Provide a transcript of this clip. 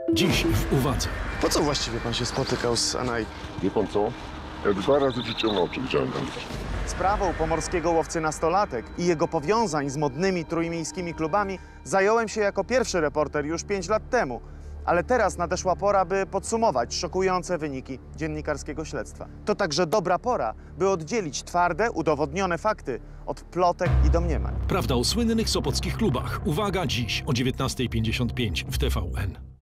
Dziś w Uwadze. Po co właściwie pan się spotykał z Anaj? Wie pan co? Ja 2 razy w życiu na oczy widziałem ten gość. Sprawą pomorskiego łowcy nastolatek i jego powiązań z modnymi trójmiejskimi klubami zająłem się jako pierwszy reporter już 5 lat temu. Ale teraz nadeszła pora, by podsumować szokujące wyniki dziennikarskiego śledztwa. To także dobra pora, by oddzielić twarde, udowodnione fakty od plotek i domniemań. Prawda o słynnych sopockich klubach. Uwaga, dziś o 19:55 w TVN.